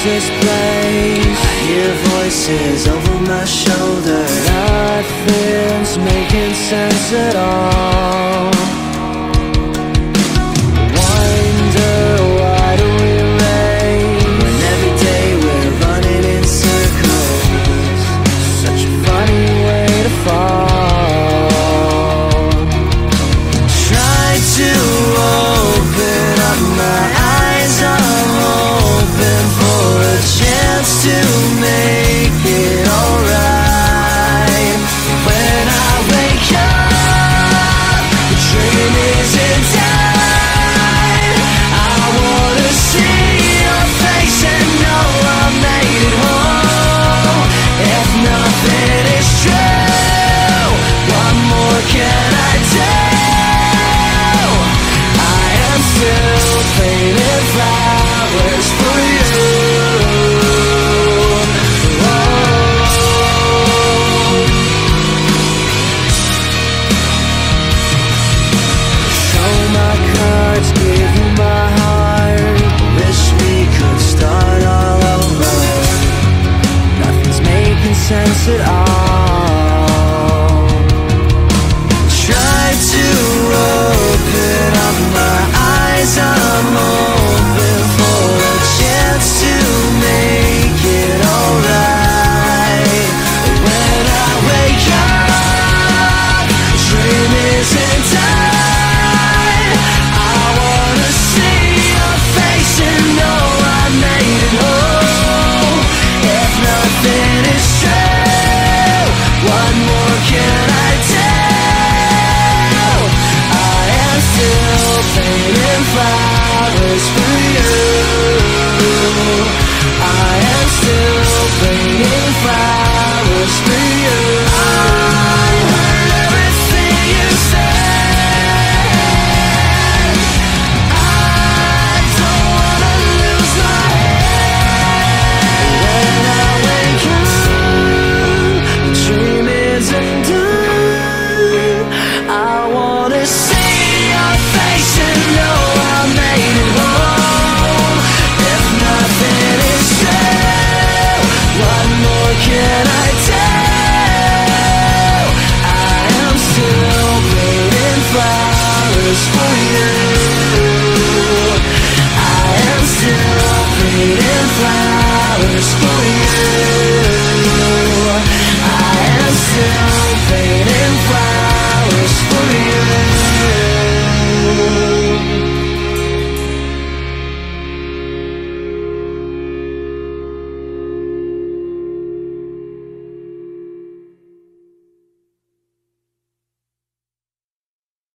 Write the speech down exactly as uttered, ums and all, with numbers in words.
this place. I hear voices over my shoulder. Nothing's making sense at all. Wonder why do we race when every day we're running in circles? Such a funny way to fall. Try to open up my eyes, I'm open for a chance to make it alright. When I wake up, the dream isn't done. I wanna see your face and know I made it home. If nothing is true, what more can I do? I am still painting flowers for you. Show my cards, give you my heart. Wish we could start all over. Nothing's making sense at all. Try to open up my eyes, I'm open for a chance to make it alright. When I wake up, dream isn't done. I wanna see your face and know I made it home. If nothing is true, what more can I do? I am still painting flowers for you. I am still